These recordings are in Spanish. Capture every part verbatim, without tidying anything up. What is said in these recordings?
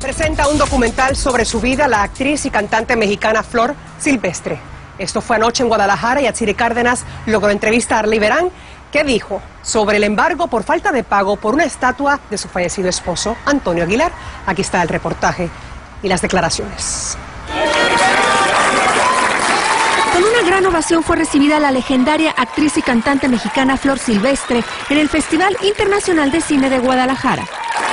Presenta un documental sobre su vida la actriz y cantante mexicana Flor Silvestre. Esto fue anoche en Guadalajara y Atsiri Cárdenas logró entrevistarle y verán qué dijo sobre el embargo por falta de pago por una estatua de su fallecido esposo, Antonio Aguilar. Aquí está el reportaje y las declaraciones. Con una gran ovación fue recibida la legendaria actriz y cantante mexicana Flor Silvestre en el Festival Internacional de Cine de Guadalajara.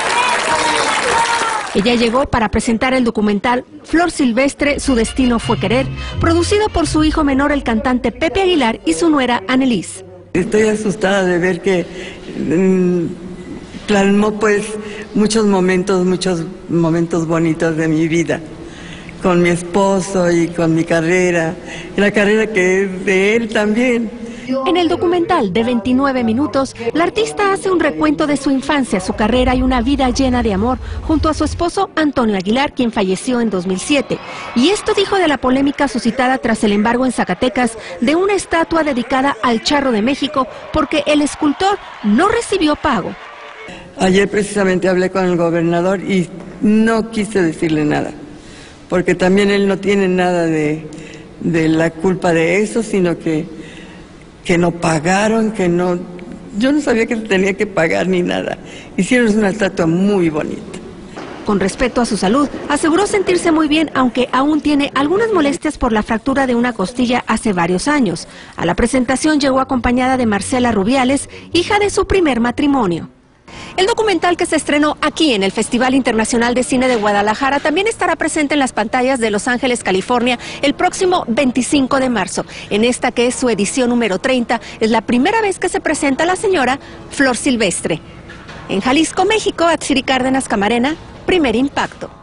Ella llegó para presentar el documental Flor Silvestre, su destino fue querer, producido por su hijo menor, el cantante Pepe Aguilar, y su nuera, Annelies. Estoy asustada de ver que mmm, plasmó pues muchos momentos, muchos momentos bonitos de mi vida, con mi esposo y con mi carrera, y la carrera que es de él también. En el documental de veintinueve minutos, la artista hace un recuento de su infancia, su carrera y una vida llena de amor, junto a su esposo Antonio Aguilar, quien falleció en dos mil siete. Y esto dijo de la polémica suscitada tras el embargo en Zacatecas de una estatua dedicada al Charro de México, porque el escultor no recibió pago. Ayer precisamente hablé con el gobernador y no quise decirle nada, porque también él no tiene nada de, de la culpa de eso, sino que que no pagaron, que no... Yo no sabía que tenía que pagar ni nada. Hicieron una estatua muy bonita. Con respecto a su salud, aseguró sentirse muy bien, aunque aún tiene algunas molestias por la fractura de una costilla hace varios años. A la presentación llegó acompañada de Marcela Rubiales, hija de su primer matrimonio. El documental, que se estrenó aquí en el Festival Internacional de Cine de Guadalajara, también estará presente en las pantallas de Los Ángeles, California, el próximo veinticinco de marzo. En esta, que es su edición número treinta, es la primera vez que se presenta la señora Flor Silvestre. En Jalisco, México, Atsiri Cárdenas Camarena, Primer Impacto.